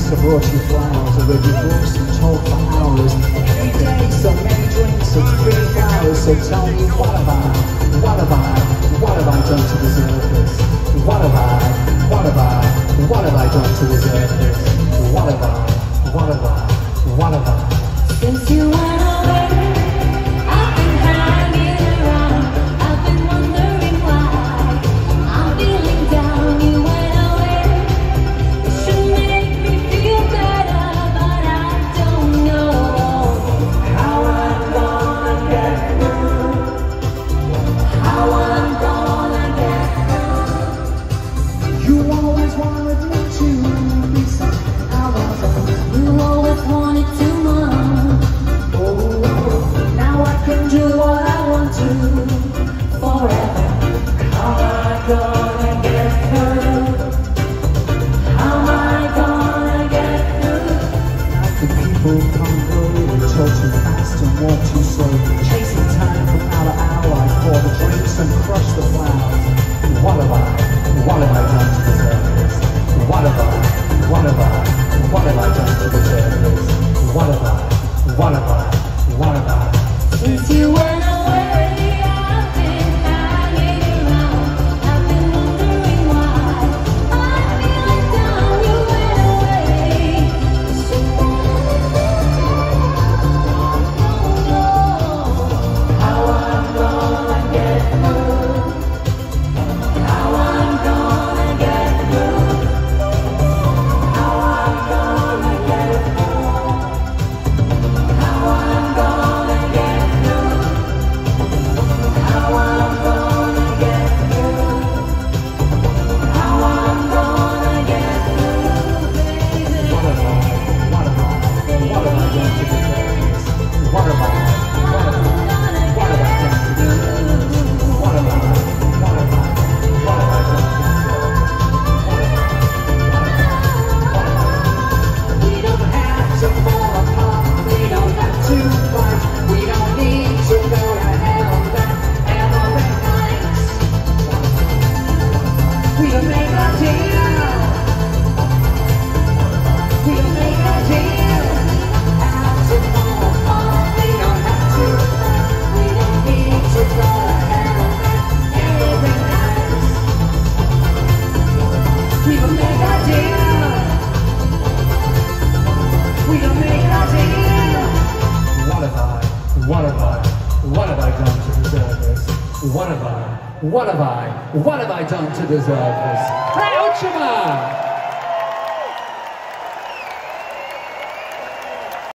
I brought you flowers. I read your books and talked for hours. Every day, so many drinks and free flowers. So tell me, what have I done to deserve this? What have I done to deserve this? What have I? Since you went away, I've been hanging around. I've been wondering why. I'm feeling down. You went away. It should make me feel better, but I don't know how I'm gonna get through. How I'm gonna get through. You always wanted me to be somehow else. You always wanted to know. Now I can do what I want to Forever. How am I gonna get through? How am I gonna get through? The people come and go, they talk too fast and walk too slow, chasing time from hour to hour. I pour the drinks and crush the flowers. What have I done to deserve this? What have I done to deserve this? What have I? Since you went away, I've been hanging around. I've been wondering why. I'm feeling down. You went away. How I'm gonna get through. How I'm gonna get through. How I'm gonna get through. How I'm gonna get through. How I'm gonna get through. How I'm gonna get through, baby. What have I done to deserve this? What have I done to deserve this? What have I done to deserve this? We don't have to fall apart. We don't have to fight. We don't need to go to hell every night. We don't make a deal. We don't make a deal. Have to fall apart. We don't have to fight. We don't need to go to hell every night. We don't make a deal. We don't make a deal. What have I done to deserve this? What have I done to deserve this?